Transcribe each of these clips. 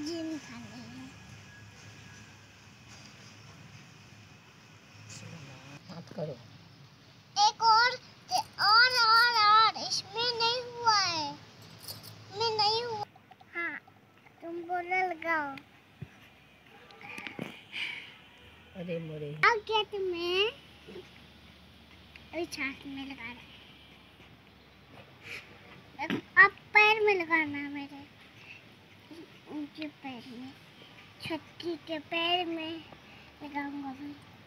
Gym खाने हैं। मत करो। एक और इसमें नहीं हुआ है, इसमें नहीं हुआ। हाँ, तुम बोलने लगाओ। अरे मोरे क्या तुम्हें अभी छाछ में लगा रहे, अब पैर में लगाना है, मेरे उनके पैर में, छुटकी के पैर में लगाऊंगा।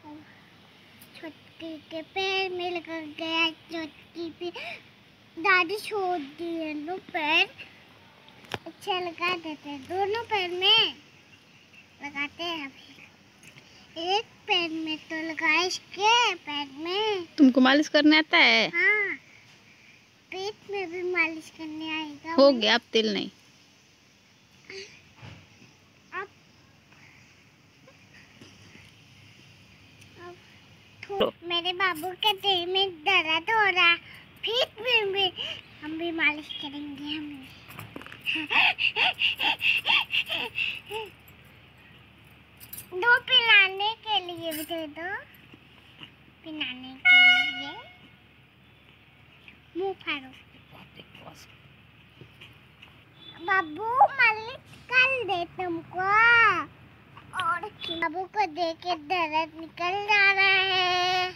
छुटकी के पैर में लगा गया, छुटकी पे दादी छोड़ दिए लो पैर। अच्छा लगा देते हैं, दोनों पैर में लगाते हैं। अभी एक पैर में तो लगाए, इसके पैर में। तुमको मालिश करने आता है? हाँ, पेट में भी मालिश करने आएगा। हो गया, अब तेल नहीं। अब मेरे बाबू के देह में दर्द हो रहा, फिर भी हम भी मालिश करेंगे। हम दो पिलाने के लिए भी दे दो, पिलाने के लिए। मुंह फाड़ो। बाबू मालिश कर दे तुमको, और बाबू को देख के दर्द निकल जा रहा है।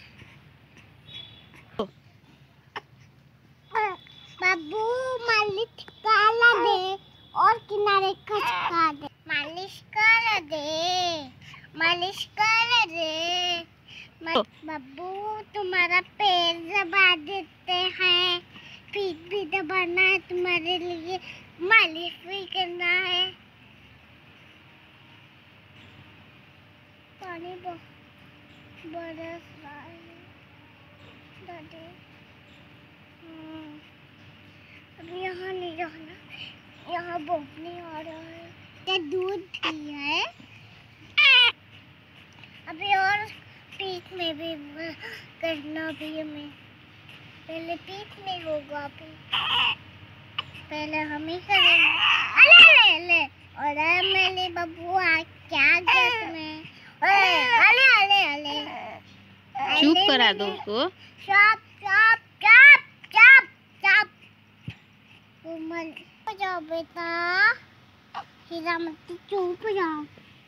बाबू मालिश कर दे और किनारे खचका दे। मालिश कर दे, मालिश कर दे। बाबू तुम्हारा पैर दबा देते हैं, पीठ भी दबाना है तुम्हारे लिए, मालिश भी करना है। पानी बरस रहा है दादी। अभी यहाँ नहीं रहना, यहाँ बहुत नहीं आ रहा है। क्या दूध भी है अभी, और पीठ में भी करना भी हमें। पहले पीठ में होगा, अभी पहले हम ही करेंगे। अले अले और मेरे बबुआ क्या गत में, अले अले अले चुप करा दो उसको। चुप चुप चुप चुप चुप। कोमल जाओ बेटा, हीरा मत चुप जाओ।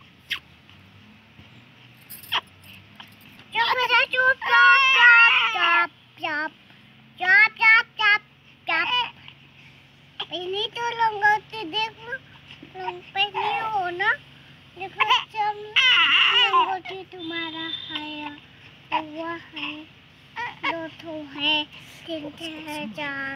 चुप बेटा, चुप चुप चुप चुप चुप चुप चुप। इन्हीं तो लंगोटी देखो, लंग पे नहीं हो ना, देखो जब लंगोटी तुम्हारा है, हुआ है, दो ठो है, तीन ठो है, चार